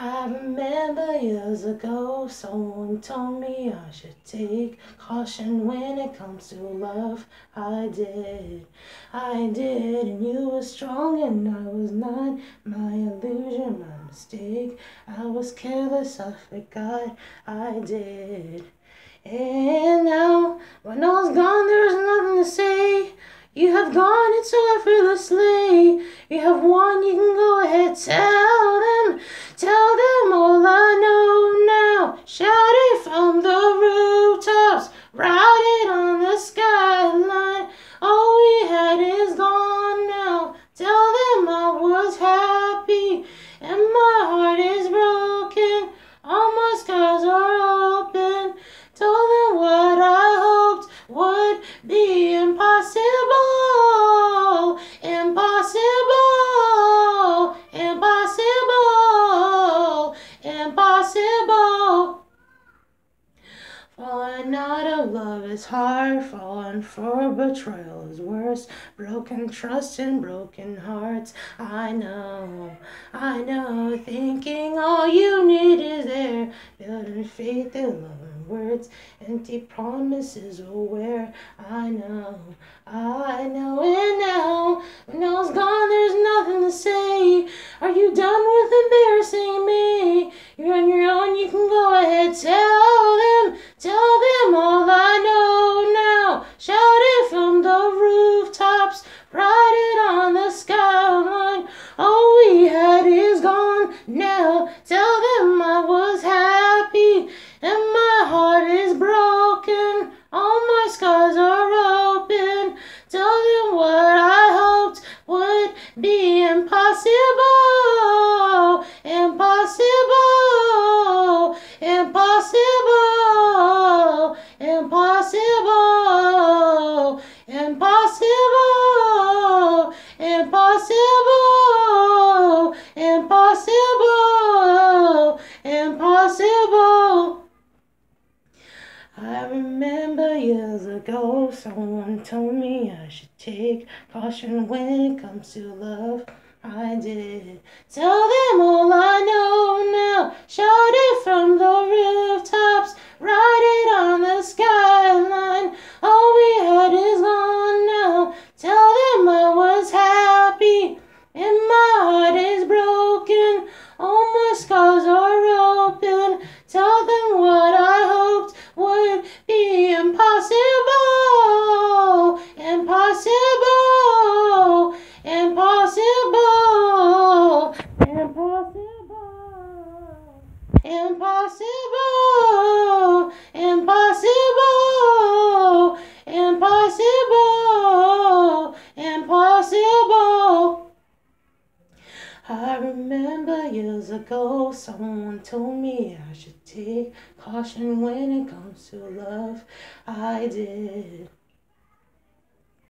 I remember years ago, someone told me I should take caution when it comes to love. I did, and you were strong and I was not. My illusion, my mistake. I was careless, I forgot I did. And now, when all's gone, there's nothing to say. You have gone it so effortlessly. You have won, you can go ahead, tell them all I know now. Shout it from the rooftops, write it on the skyline. All we had is gone now. Tell them I was happy, and my heart is broken. All my scars are open. Told them what I hoped would be impossible. Impossible, impossible, impossible. Falling out of love is hard, falling for betrayal is worse. Broken trust and broken hearts, I know, thinking all you need is there. Building faith in love and words, empty promises will wear. I know, and now, when all's gone, there's nothing to say. Are you done with embarrassing me? You're on your own, you can go ahead, tell them all I know now. Shout it from the rooftops, write it on the skyline. All we had is gone now. Tell them I was happy, and my heart is broken. All my scars are open. Tell them what I hoped would be impossible. Impossible, impossible, impossible, impossible, impossible, impossible, impossible. I remember years ago, someone told me I should take caution when it comes to love. I did. Tell them all I know now. Shout it from the rooftops, write it on the skyline. All we had is gone now. Tell them I was happy, and my heart is broken. All my scars are open. Tell them what I hoped would be impossible. Impossible, impossible, impossible, impossible, impossible, impossible, impossible. I remember years ago, someone told me I should take caution when it comes to love. I did.